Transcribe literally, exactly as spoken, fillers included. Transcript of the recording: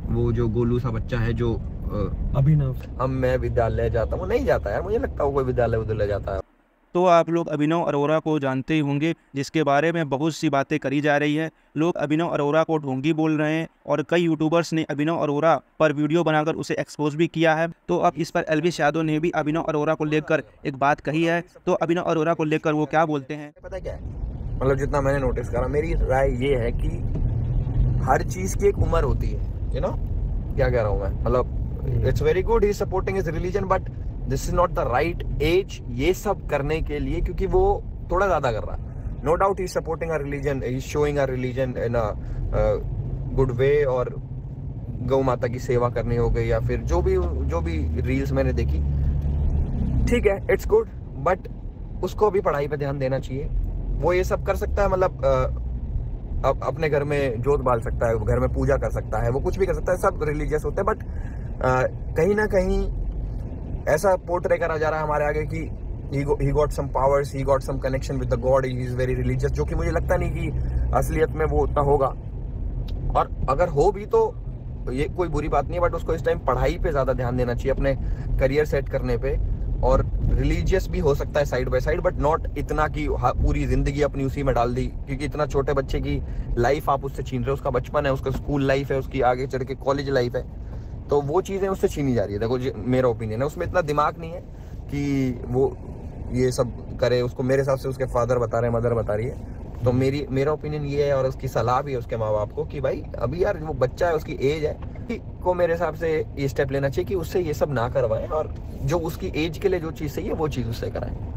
वो जो गोलू सा बच्चा है जो अभिनव। अब मैं विद्यालय जाता हूँ, नहीं जाता यार, मुझे लगता है वो कोई विद्यालय विद्यालय जाता है। तो आप लोग अभिनव अरोरा को जानते ही होंगे, जिसके बारे में बहुत सी बातें करी जा रही है। लोग अभिनव अरोरा को ढोंगी बोल रहे हैं और कई यूट्यूबर्स ने अभिनव अरोरा पर वीडियो बनाकर उसे एक्सपोज भी किया है। तो अब इस पर एल्विश यादव ने भी अभिनव अरोरा को लेकर एक बात कही है। तो अभिनव अरोरा को लेकर वो क्या बोलते हैं, पता क्या है, मतलब जितना मैंने नोटिस करा, मेरी राय ये है कि हर चीज की एक उम्र होती है, यू नो क्या कह रहा हूँ मैं, मतलब it's very good he is supporting his religion, but this is not the right age ये सब करने के लिए, क्योंकि वो थोड़ा ज्यादा कर रहा है। No doubt he supporting a religion, he showing a religion in a good way, और गौ माता की सेवा करनी हो गई या फिर जो भी जो भी रील्स मैंने देखी, ठीक है, इट्स गुड, बट उसको भी पढ़ाई पे ध्यान देना चाहिए। वो ये सब कर सकता है, मतलब अब अपने घर में जोत बाल सकता है, घर में पूजा कर सकता है, वो कुछ भी कर सकता है, सब रिलीजियस होते हैं, बट कहीं ना कहीं ऐसा पोर्ट्रे करा जा रहा है हमारे आगे कि he got some powers, he got some connection with the God, he is very religious, जो कि मुझे लगता नहीं कि असलियत में वो उतना होगा। और अगर हो भी तो ये कोई बुरी बात नहीं है, बट उसको इस टाइम पढ़ाई पे ज्यादा ध्यान देना चाहिए, अपने करियर सेट करने पे, और रिलीजियस भी हो सकता है side by side, but not इतना कि पूरी जिंदगी अपनी उसी में डाल दी, क्योंकि इतना छोटे बच्चे की लाइफ आप उससे छीन रहे हो, उसका बचपन है, उसका स्कूल लाइफ है, उसकी आगे चढ़ के कॉलेज लाइफ है, तो वो चीजें उससे छीनी जा रही है। देखो मेरा ओपिनियन है, उसमें इतना दिमाग नहीं है कि वो ये सब करे। उसको मेरे हिसाब से उसके फादर बता रहे हैं, मदर बता रही है, तो मेरी मेरा ओपिनियन ये है, और उसकी सलाह भी है उसके माँ बाप को कि भाई अभी यार वो बच्चा है, उसकी एज है को मेरे हिसाब से ये स्टेप लेना चाहिए कि उससे ये सब ना करवाएं, और जो उसकी एज के लिए जो चीज़ सही है वो चीज़ उससे कराएं।